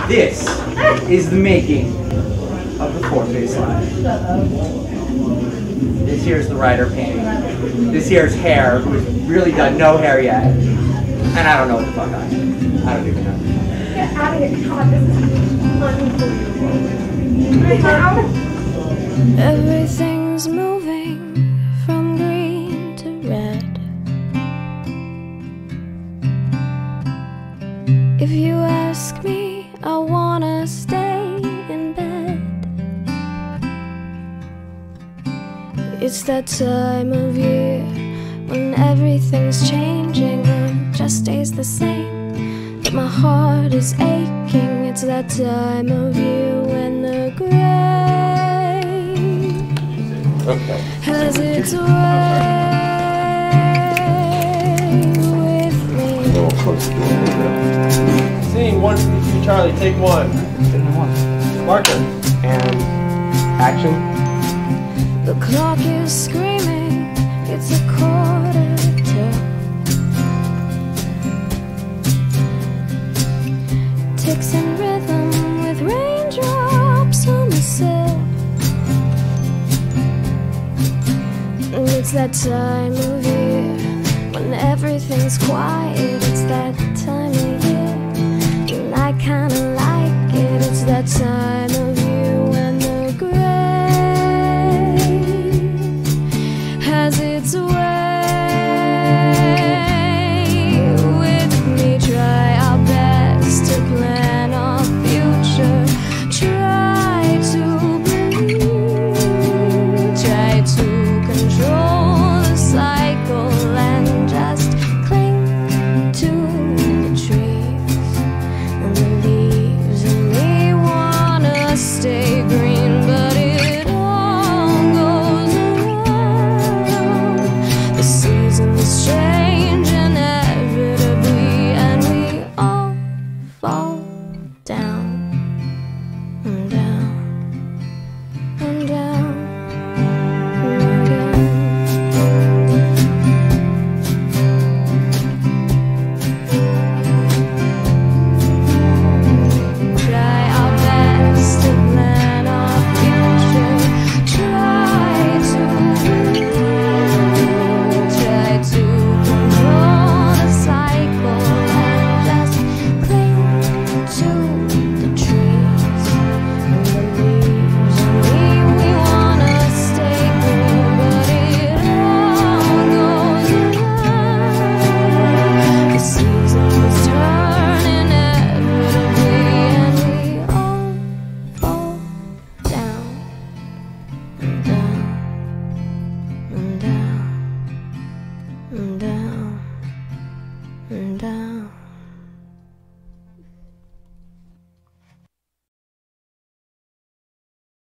This is the making of the fourth baseline. This here's the rider painting. This here's hair, who's really done no hair yet. And I don't know what the fuck I am. I don't even know. Get out of here. God, this is unbelievable. Everything's moving from green to red. If you ask me, I wanna stay in bed. It's that time of year when everything's changing and just stays the same, but my heart is aching. It's that time of year when the gray has its way with me. Scene 1, 2, Charlie, take 1. Marker. And action. The clock is screaming, it's 1:45. Ticks in rhythm with raindrops on the sill. It's that time of year when everything's quiet. It's that